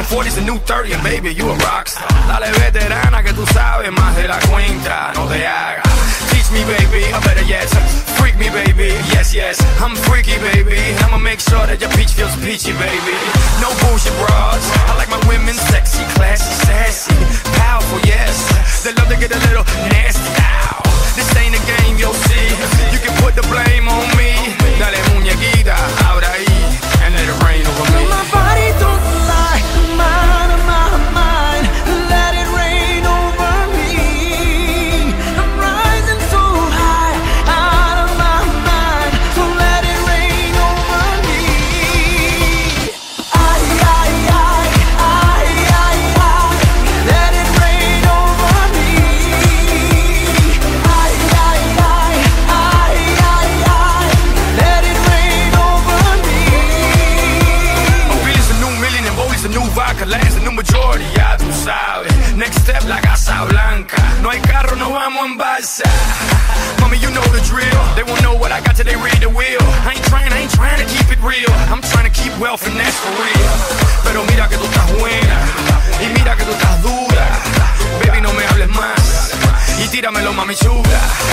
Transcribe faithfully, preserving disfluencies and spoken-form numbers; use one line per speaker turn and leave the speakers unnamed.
forty is a new thirty and baby, you a rockstar. Dale veterana que tú sabes más de la cuenta, no te hagas. Teach me baby, or better yet, freak me baby, yes yes, I'm freaky baby. I'ma make sure that your peach feels peachy baby. No bullshit bras, I like my women sexy, classy, sassy, powerful, yes. They love to get a little nasty, ow. This ain't a game, you'll see. You can put the blame on me. Dale muñequita, ahora ahí, and let it rain over me.
My body don't lie, I'm out of my mind. Let it rain over me. I'm rising so high, out of my mind. So let it rain over me. I, I, I, I, I, I. Let it rain over me. I, I, I, I, I, I. Let it rain over me.
Billy's a new million and Bowley's a new vodka. Land's a new majority, ya tú sabes. Next step, la Casa Blanca. No hay carro, no vamos en balsa. Mommy, you know the drill. They won't know what I got till they read the wheel. I ain't trying, I ain't trying to keep it real. I'm trying to keep wealth and that's for real. Pero mira que tú estás buena y mira que tú estás dura. Baby, no me hables más y tíramelo, mami chula.